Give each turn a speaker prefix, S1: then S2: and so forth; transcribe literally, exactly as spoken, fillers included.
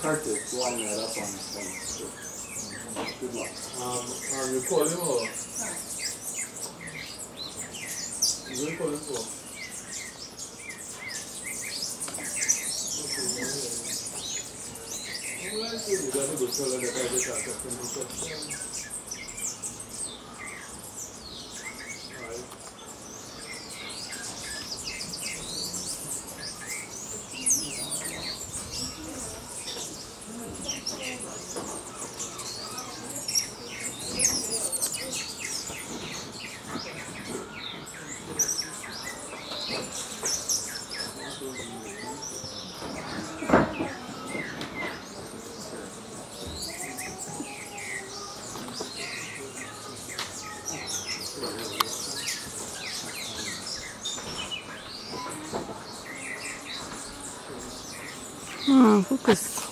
S1: hurt to line that up on the thing. Good luck.
S2: Um, I'm recording or? You recording for? Alright, so you gotta go tell her that I just asked a simple question. Alright.
S3: Hmm, focus.